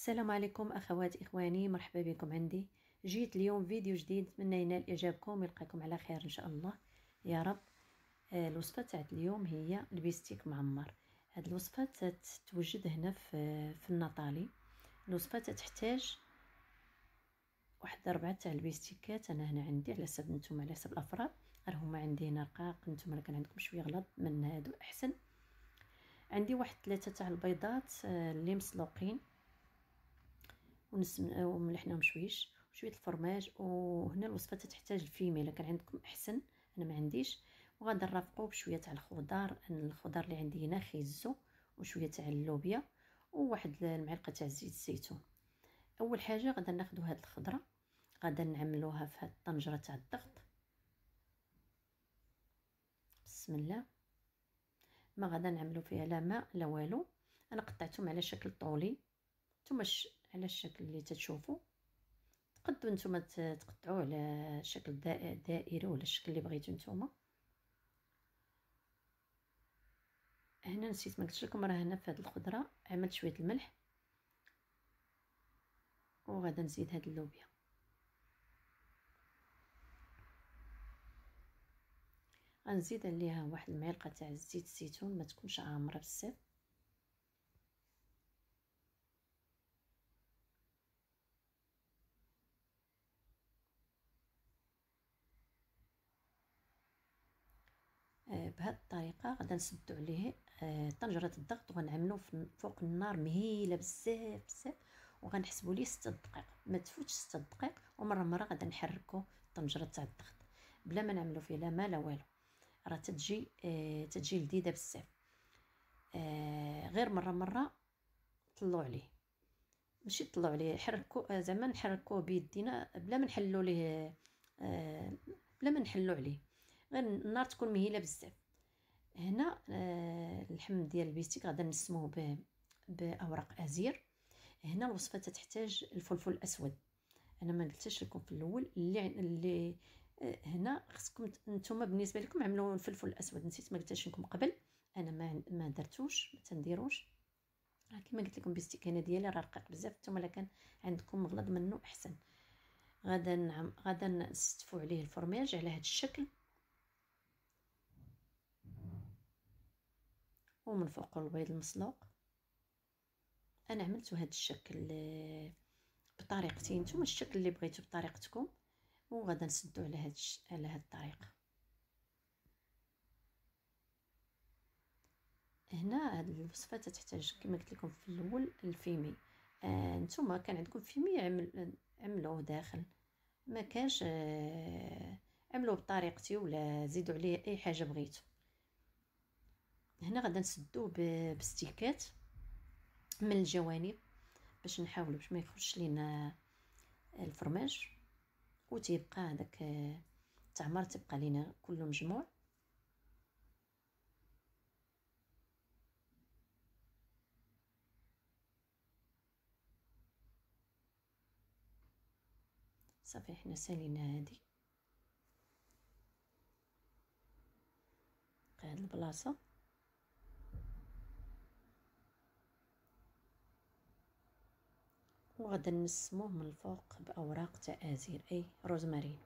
السلام عليكم اخوات اخواني، مرحبا بكم عندي. جيت اليوم فيديو جديد، نتمنى ينال اعجابكم ويلقاكم على خير ان شاء الله يا رب. الوصفه تاعت اليوم هي البيستيك معمر. هاد الوصفه تتوجد هنا في النطالي. الوصفه تحتاج واحد 4 تاع البيستيكات. انا هنا عندي على حسب نتوما، على حسب الافراد. راه هما عندي هنا رقاق، نتوما كان عندكم شويه غلط من هادو احسن. عندي واحد 3 تاع البيضات اللي مسلوقين وملحناهم شويه الفرماج. وهنا الوصفه تحتاج الفيمي، الا كان عندكم احسن، انا ما عنديش. وغادا نرافقوا بشويه تاع الخضار. الخضار اللي عندي هنا خيزو وشويه تاع اللوبيا وواحد المعلقه تاع زيت الزيتون. اول حاجه غادا ناخذوا هاد الخضره، غادا نعملوها في هاد الطنجره تاع الضغط. بسم الله. ما غادا نعملوا فيها لا ماء لا والو. انا قطعتهم على شكل طولي، نتوما على الشكل اللي تتشوفوا. تقدروا نتوما تقطعوه على شكل دائري ولا الشكل اللي بغيتو نتوما. هنا نسيت ما قلتش لكم، راه هنا في هذه الخضره عملت شويه الملح، وغادا نزيد هاد اللوبيا. غنزيد عليها واحد المعلقه تاع زيت الزيتون، ما تكونش عامره بزاف. بهذه الطريقه غادا نسدو عليه طنجره الضغط، وغنعملو فوق النار مهيله بزاف بزاف، وغنحسبوا ليه 6 دقائق، ما تفوتش 6 دقائق. ومره غادا نحركو الطنجره تاع الضغط بلا ما نعملو فيه لا ما لا والو. راه تتجي لذيذه بزاف. غير مره طلعوا عليه، ماشي طلعوا عليه، حركوا زعما نحركوه بيدينا بلا ما نحلوا ليه، بلا ما نحلوا عليه. غير النار تكون مهيله بزاف. هنا اللحم ديال البيستيك غادا نسموه باوراق ازير. هنا الوصفه تحتاج الفلفل الاسود، انا ما قلتش لكم في الاول اللي هنا خصكم نتوما بالنسبه لكم عملوا الفلفل الاسود. نسيت ما قلتش لكم قبل، انا ما درتوش، ما تنديروش. كما قلت لكم بيستيك هنا ديالي راه رقيق بزاف، نتوما الا كان عندكم مغلظ منه احسن. غادا نستفوا عليه الفرماج على هذا الشكل، ومن فوق البيض المسلوق. انا عملت هذا الشكل بطريقتي، نتوما الشكل اللي بغيتو بطريقتكم. وغادا نسدو على هذه الطريقه. هنا هذه الوصفه تحتاج كما قلت لكم في الاول الفيمي. نتوما كان عندكم فيمي عملوه داخل، ما كانش عملوه بطريقتي ولا زيدوا عليه اي حاجه بغيتو. هنا غادا نسدوه بستيكات من الجوانب باش نحاولوا باش ما يخرجش لينا الفرماج، وتيبقى هذاك التعمر تبقى لينا كله مجموع. صافي حنا سالينا هذه هاد البلاصه. وغادا نسموه من الفوق باوراق تاع ازير اي روزمارين.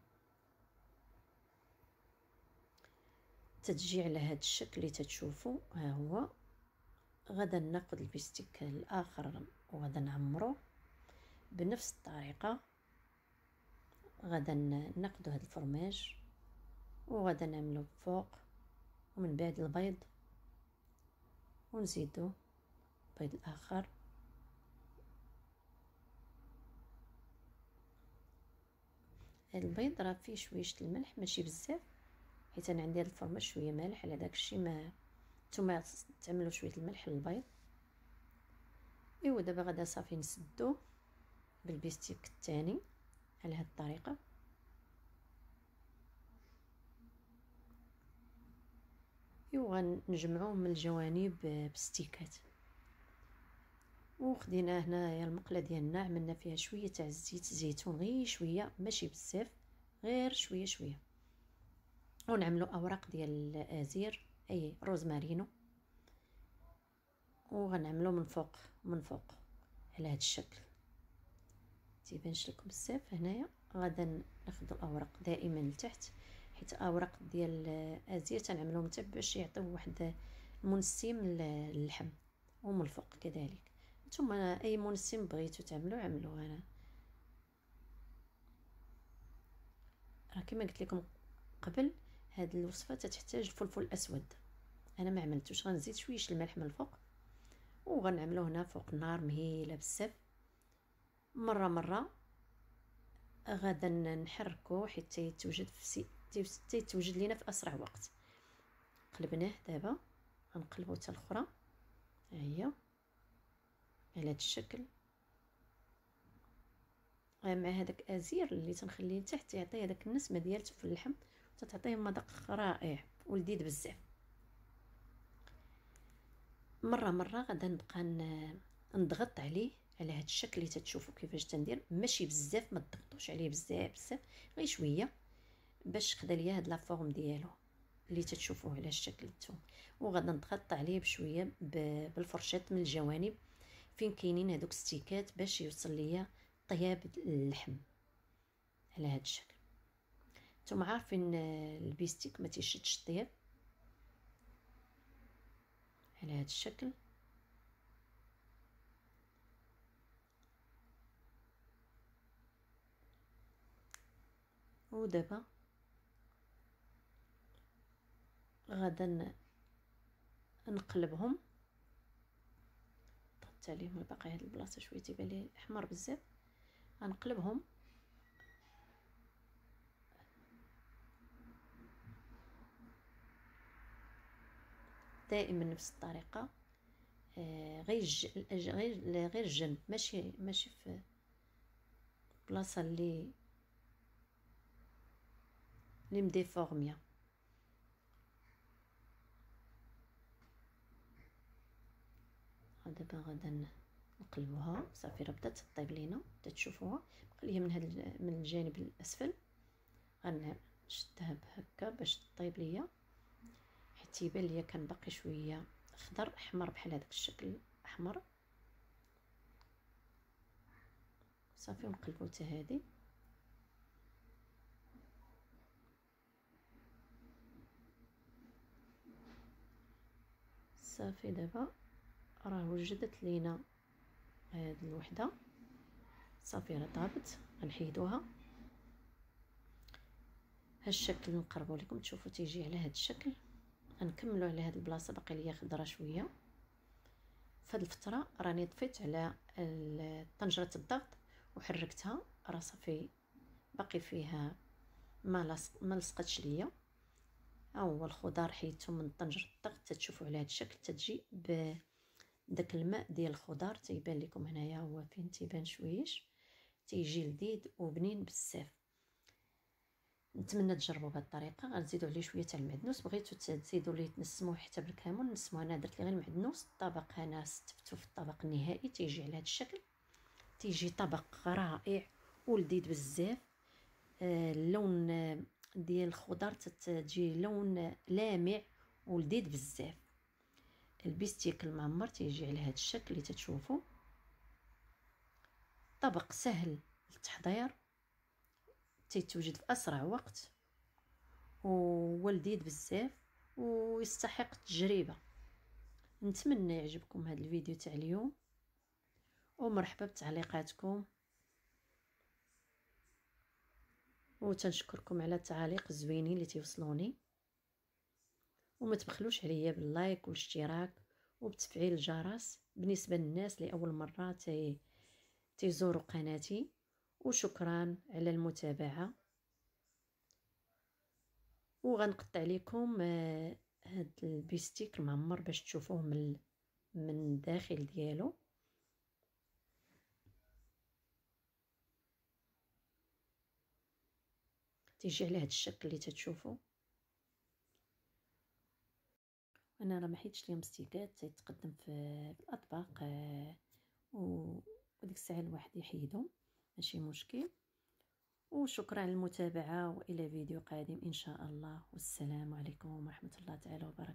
تتجي على هذا الشكل اللي تتشوفوا ها هو. غادا ناخذ البيستيك الاخر وغادا نعمروه بنفس الطريقه. غادا ناخذ هذا الفرماج وغادا نعملو فوق، ومن بعد البيض ونزيدو البيض الاخر. هذا البيض راه فيه شويه الملح، ماشي بزاف، حيت انا عندي هذا الفرماج شويه مالح، على داكشي ما نتوما تعملوا شويه الملح للبيض. ايوا دابا غادا صافي نسدو بالبيستيك الثاني على هذه الطريقه. ايوا غنجمعوه من الجوانب بستيكات. وخدينا هنايا المقله ديالنا، عملنا فيها شويه تاع زيت الزيتون، غير شويه ماشي بزاف، غير شويه. ونعملوا اوراق ديال الازير اي روزمارينو، وغنعملو من فوق على هذا الشكل. تيبانش لكم بزاف. هنايا غادا ناخذ الاوراق دائما لتحت، حيت اوراق ديال ازير تنعملوهم حتى باش يعطيو واحد المنسم للحم، ومن الفوق كذلك. نتوما اي منسم بغيتو تعملو عملوه. انا راه كما قلت لكم قبل، هاد الوصفه تحتاج الفلفل الاسود. انا ما عملتوش، غنزيد شويه الملح من الفوق وغنعملو هنا فوق النار مهيله بزاف. مره غادا نحركو حتى يتوجد يتوجد لينا في اسرع وقت. قلبناه دابا، غنقلبو حتى الاخرى، ها هي على هذا الشكل. مع هذاك ازير اللي تنخليه لتحت يعطي هذاك النسمه ديالته في اللحم، وتعطيه مذاق رائع ولذيذ بزاف. مره غادا نبقى نضغط عليه على هذا الشكل اللي تتشوفوا كيفاش تندير. ماشي بزاف، ما تضغطوش عليه بزاف، غير شويه باش خدا ليا هاد لا فورم ديالو اللي تتشوفوه على الشكل نتوما. وغادا نضغط عليه بشويه بالفرشات من الجوانب فين كاينين هذوك ستيكات باش يوصل ليا طياب اللحم على هذا الشكل. نتوما عارفين البيستيك ما تيشدش الطياب على هذا الشكل. ودابا غادا نقلبهم. ضغطت عليهم، باقي هاد البلاصه شويه تيبان لي احمر بزاف. غنقلبهم دائما نفس الطريقه. غير الجنب، ماشي في البلاصه اللي مديفورميه. دابا غادا نقلبوها صافي، راه بدات تطيب لينا، بدات تشوفوها بقى ليا من هذا من الجانب الاسفل. غنشدها بهكا باش تطيب ليا، حيت يبان ليا كان باقي شويه خضر احمر بحال هذاك الشكل احمر. صافي ونقلبو حتى هذه. صافي دابا راه وجدت لينا هذه الوحده. صافي راه طابت، غنحيدوها. هالشكل نقربوا لكم تشوفوا تيجي على هذا الشكل. غنكملوا على هذه البلاصه باقي ليا خضره شويه. فهاد الفتره راني طفيت على طنجره الضغط وحركتها، راه صافي باقي فيها ما لصقتش ليا. ها هو الخضار حيدته من طنجره الضغط، تتشوفوا على هذا الشكل تتجي بداك الماء ديال الخضار. تيبان لكم هنايا هو فين تيبان شويش، تيجي لذيذ وبنين بزاف. نتمنى تجربوا بهذه الطريقه. غنزيدوا عليه شويه تاع المعدنوس، بغيتو تزيدوا ليه تنسموه حتى بالكمون نسموه. انا درت ليه غير المعدنوس. الطبق انا ستفتو في الطبق النهائي تيجي على هذا الشكل. تيجي طبق رائع ولذيذ بزاف. اللون ديال الخضر تجي لون لامع ولذيذ بزاف. البيستيك المعمر تيجي على هذا الشكل اللي تتشوفوا. طبق سهل للتحضير، تيتوجد في اسرع وقت، ولذيذ بزاف ويستحق التجربه. نتمنى يعجبكم هذا الفيديو تاع اليوم، ومرحبا بتعليقاتكم، وتنشكركم على التعاليق الزوينين اللي توصلوني. وما تبخلوش عليا باللايك والاشتراك وبتفعيل الجرس بالنسبه للناس اللي اول مره تيزوروا قناتي. وشكرا على المتابعه. وغنقطع لكم هاد البيستيك المعمر باش تشوفوه من الداخل ديالو. تيجي على هاد الشكل اللي تتشوفوا. انا راه ما حيتش ليهم ستيكات تيتقدم في الاطباق، وديك الساعه الواحد يحيدهم، ماشي مشكل. وشكرا على المتابعه، والى فيديو قادم ان شاء الله، والسلام عليكم ورحمه الله تعالى وبركاته.